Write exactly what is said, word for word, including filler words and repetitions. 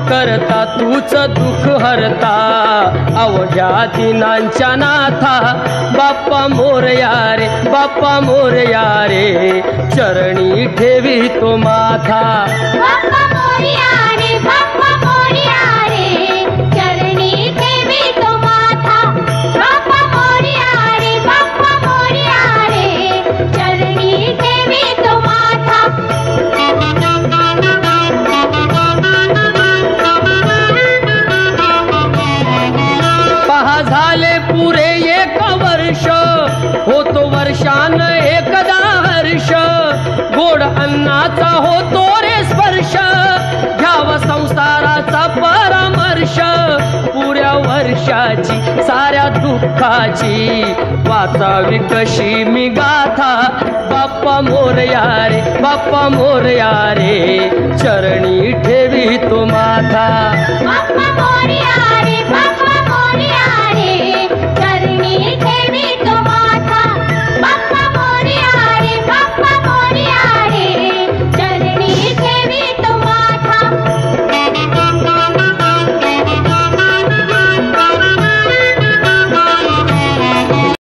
करता तूच दुःख हरता अवघ्या दिनांच्या नाथा बाप्पा मोरया रे बाप्पा मोरया रे चरणी ठेवी तो माथा बाप्पा मोरया रे बाप्पा मोरया रे चरणी ठेवी तो माथा बाप्पा मोरया रे बाप्पा मोरया रे चरणी ठेवी तो माथा पहा झाले पुरे एक वर्ष होतो वर्षान एकदा हर्ष गोड अन्नाचा होतो रे स्पर्श घ्यावा संसाराचा परामर्श पुऱ्या वर्षाची साऱ्या दुःखाची वाचावी कशी मी गाथा बाप्पा मोरया रे बाप्पा मोरया रे चरणी ठेवी तो माथा बाप्पा मोरया रे बाप्पा